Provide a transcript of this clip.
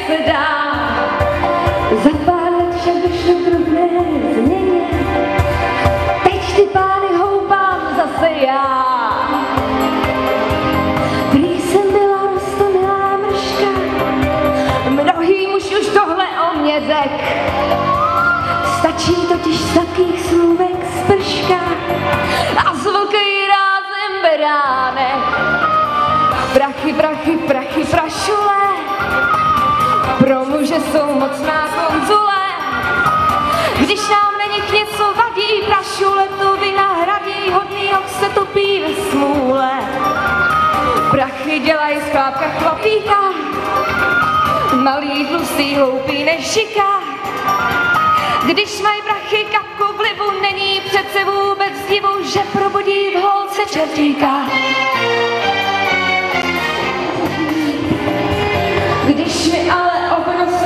se dá. Za pár let však došlo k drobné změně, teď ty pány houpám zase já. Prý jsem byla roztomilá mrška, mnohý muž už tohle o mě řek. Stačí totiž z takých slůvek sprška a z velký rázem beránek. Prachy, prachy, prachy, prašule, pro muže jsou mocná konzule. Když nám na nich něco vadí, prašule to vynahradí, hodný ok se topí ve smůle. Prachy dělají z chlápka chlapíka, malý, tlustý, hloupý než šika. Když mají prachy kapku vlivu, není přece vůbec divu, že probudí v holce čertíka. Když mi ale obnos